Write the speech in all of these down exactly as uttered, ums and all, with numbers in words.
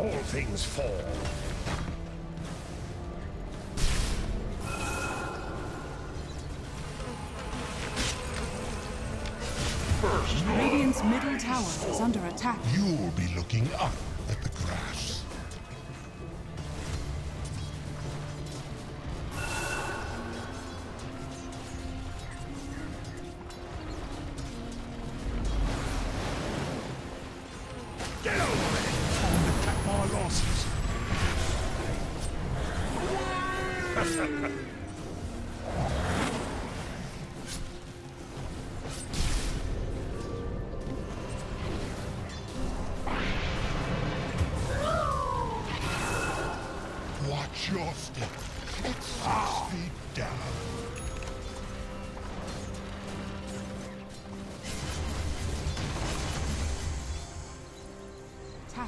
All things fall. First, Radiant's middle tower is under attack. you'll be looking up at the grass. Get over it! Time to cut my losses. Watch your step. It's six feet down. Attack.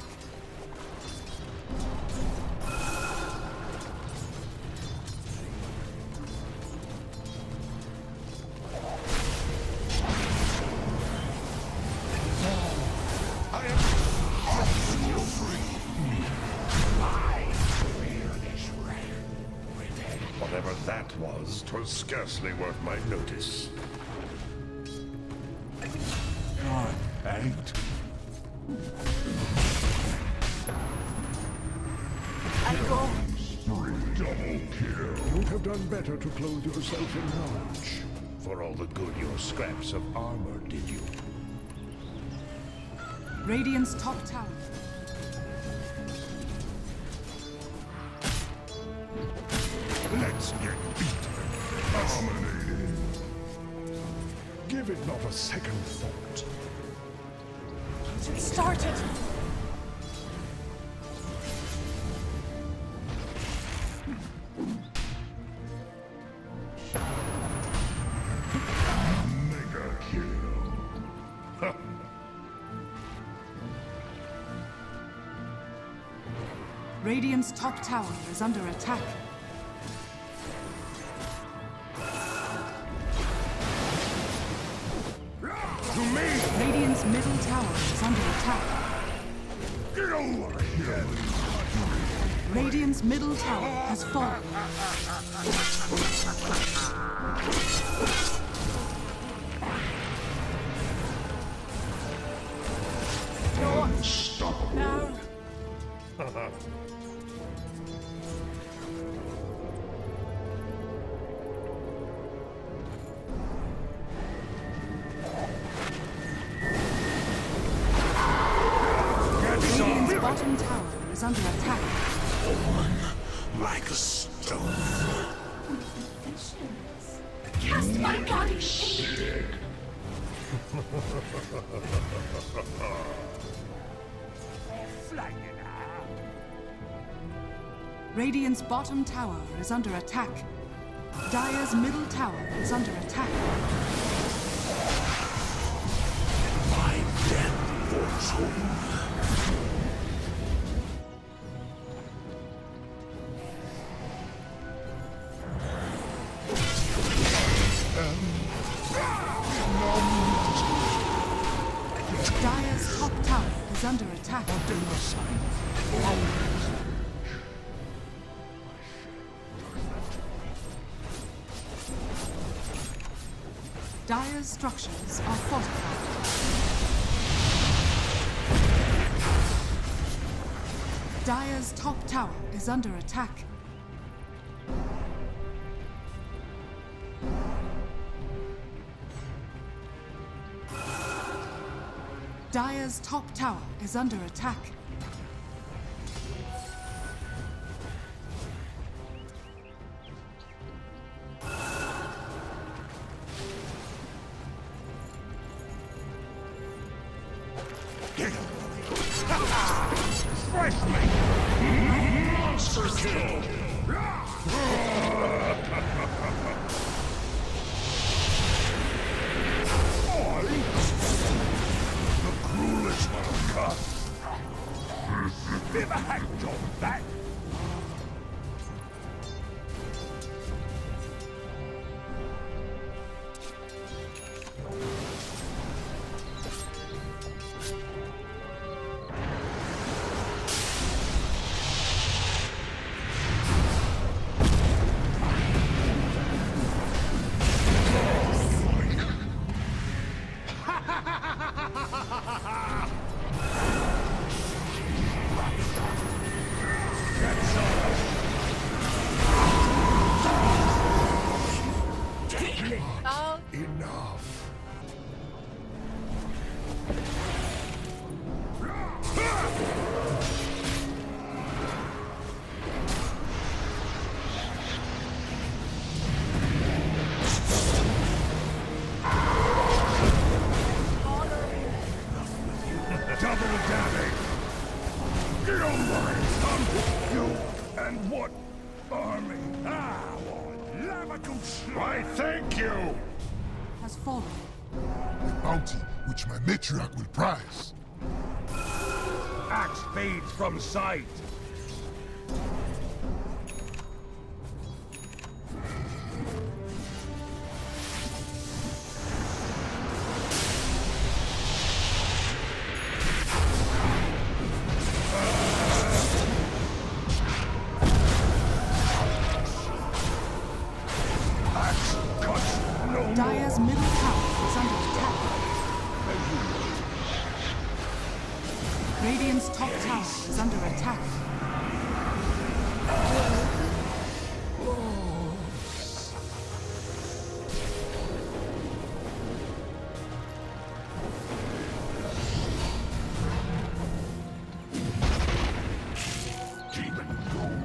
I am setting you free. I fear this ray. Whatever that was, 'twas scarcely worth my notice. God, ain't. I go. Double kill. You'd have done better to clothe yourself in knowledge. For all the good your scraps of armor did you. Radiant's top tower. Let's get beat. Dominating. Give it not a second thought. It started. Mega kill. Radiant's top tower is under attack. To me! Radiant's middle tower is under attack. Get over here! Radiant's middle tower has fallen. Unstoppable. No. Radiant's bottom tower is under attack. Like a stone. Cast my body. Sick. Radiant's bottom tower is under attack. Dire's middle tower is under attack. My death fortune. Dire's top tower is under attack. Dire's structures are fortified. Dire's top tower is under attack. Dire's top tower is under attack. Fresh me! Monster kill! The cruelest cut. Never had done that. Oh. Enough. Double damage. Get over it. Come, you and what army? Ah, what Lavacush. I thank you. Has fallen. The bounty which my matriarch will prize. Axe fades from sight. Dire's middle tower is under attack. Radiant's top tower is under attack. Demon gold.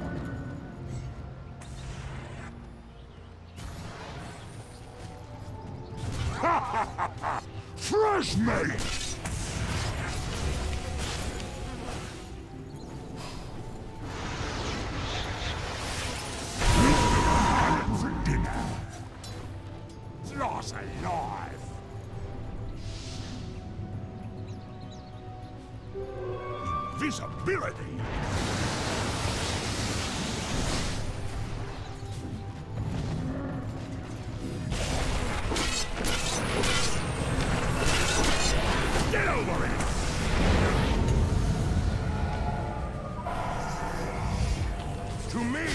Fresh meat! For dinner. Lost alive. Visibility. Get over it! To me!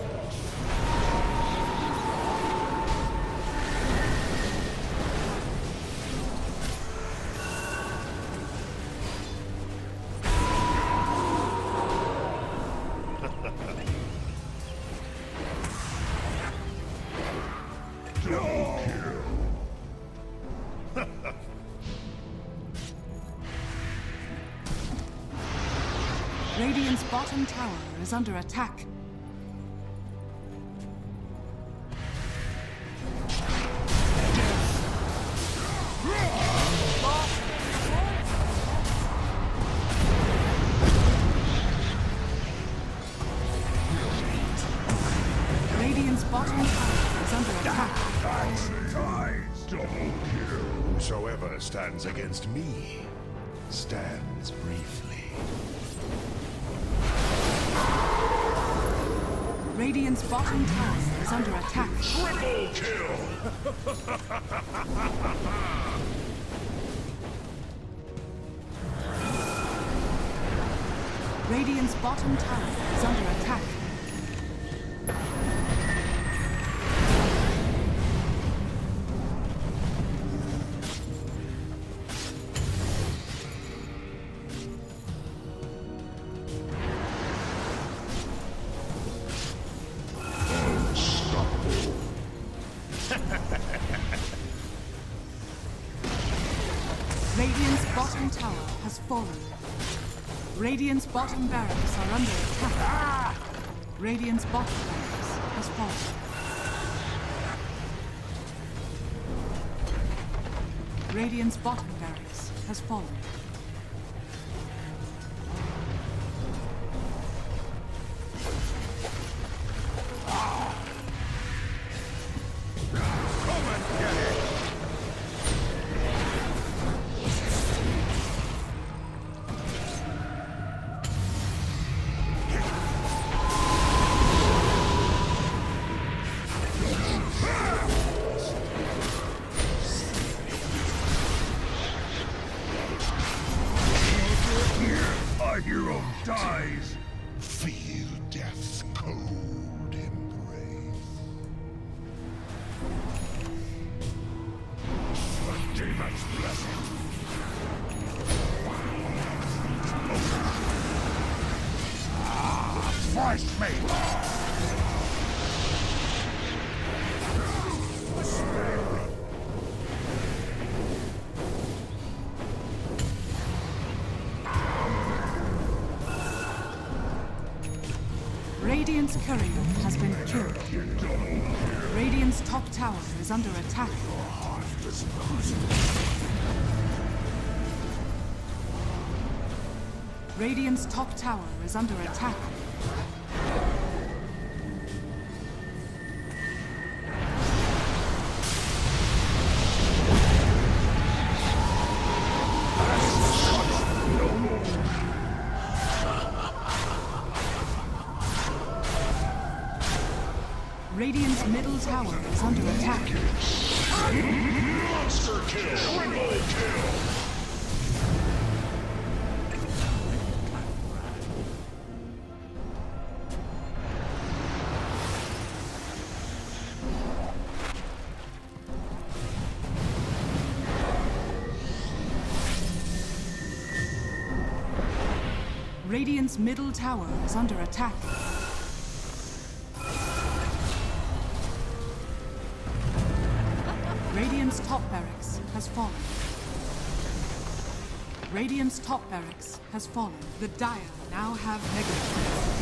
Double kill! Radiant's bottom tower is under attack. Radiant's bottom tower is under attack. Dies, dies, double kill. Whosoever stands against me stands briefly. Radiant's bottom tower is under attack. Triple kill! Radiant's bottom tower is under attack. Radiant's bottom tower has fallen. Radiant's bottom barracks are under attack. Radiant's bottom barracks has fallen. Radiant's bottom barracks has fallen. Come and get it! Our hero dies. Feel death's cold embrace. A demon's blessing. Radiant's courier has been killed. Radiant's top tower is under attack. Radiant's top tower is under attack. Radiant's middle tower is under attack. Monster kill! Triple kill! Radiant's middle tower is under attack. Radiant's top barracks has fallen. Radiant's top barracks has fallen. The Dire now have Megaton.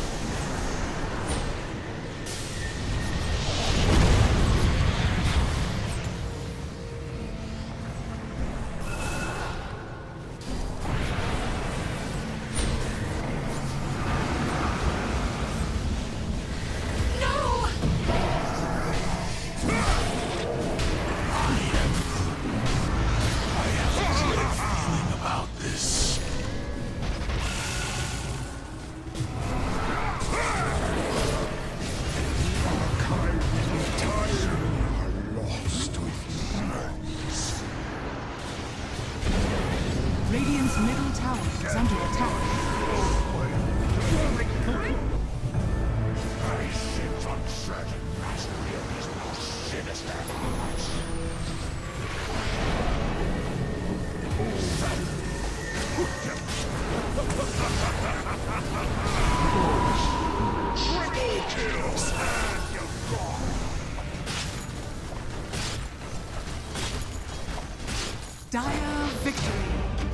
Radiant's middle tower is under attack. I sit on certain mastery of these most sinister arts. Triple kills! And you're gone! Dire victory!